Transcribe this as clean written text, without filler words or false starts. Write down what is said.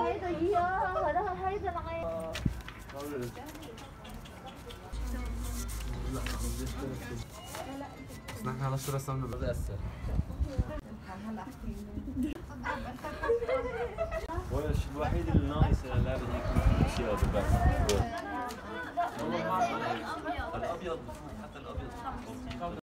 هيدا اياه هيدا العين. بس نحن على شو رسمنا بدي أسر هو الشيء الوحيد اللي ناقص اللعبة دي يكون في ثياب بس. الأبيض حتى الأبيض